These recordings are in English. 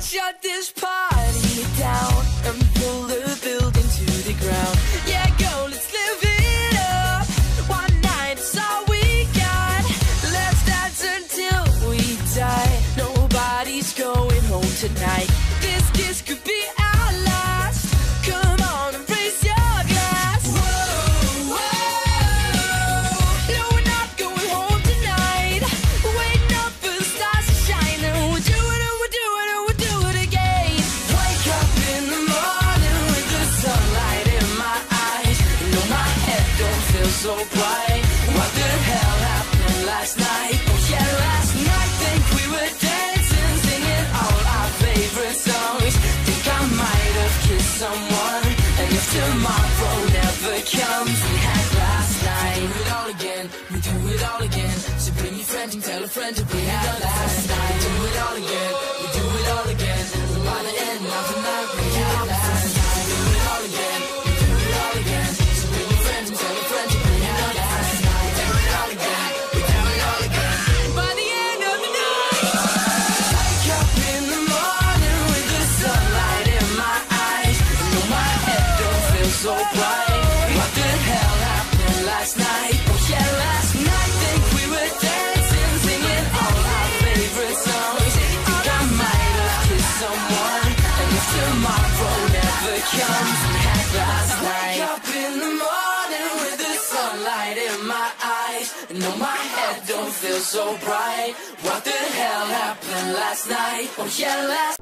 shut this party down and pull the building to the ground. Yeah, go, let's live it up. One night is all we got. Let's dance until we die. Nobody's going home tonight. This kiss could be our last. Come on and raise your glass. Whoa, whoa. No, we're not going home tonight. We're waiting up for the stars to shine. And we'll do it and we'll do it and we'll do it again. Wake up in the morning with the sunlight in my eyes. You know my head don't feel so bright. What the hell happened last night? Oh yeah, last night think we were dancing, singing all our favorite songs. Think I might have kissed someone. And if tomorrow never comes, we had last night. We do it all again, we do it all again. So bring your friend and tell a friend to bring it on last night. We do it all again, we do it all again. And by the end of the night, we had last night. We do it all again, we do it all again. So bring your friend and tell a friend to bring it on last night. We do it all again, we do it all again. And by the end of the night, wake up in the morning with the sunlight in my eyes. You know my head don't feel so bright. What the hell happened last night? Oh yeah, last night think we were dancing, singing all our favorite songs. Think I might have kissed someone. And if tomorrow never comes, we had last night. Wake up in the morning with the sunlight in my eyes. No, my head don't feel so bright. What the hell happened last night? Oh yeah, last.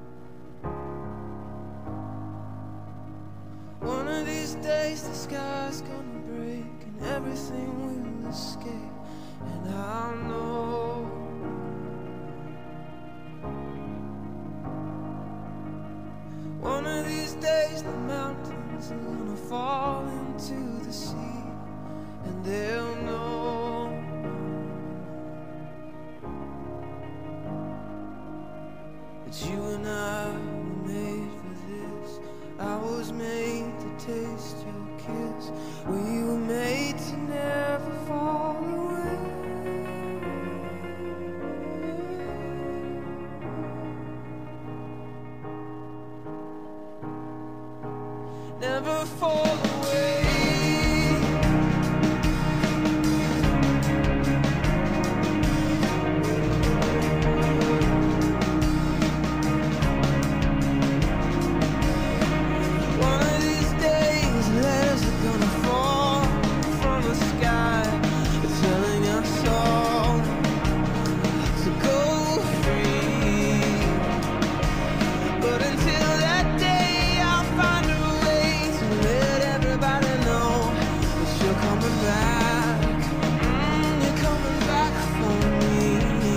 One of these days the sky's gonna break and everything will escape, and I'll know. One of these days the mountains are gonna fall into the sea, and they'll know that you and I were made for this. I was made to taste your kiss. We were made to never fall away. Never fall away. One of these days, letters are gonna fall from the sky, telling us all to go free. But until that day, I'll find a way to let everybody know that you're coming back. You're coming back for me.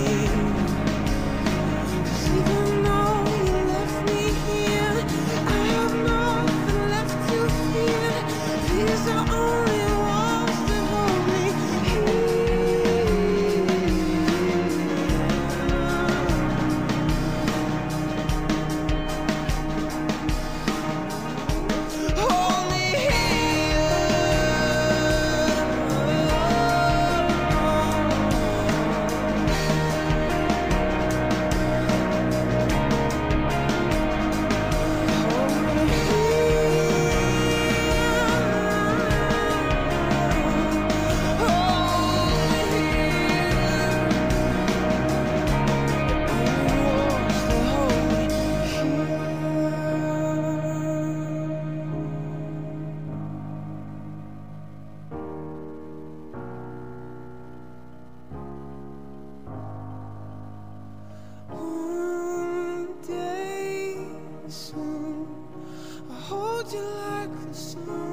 'Cause even though you left me here, I have nothing left to fear. These are only walls that hold me here. Hold me one day soon, I'll hold you like the sun.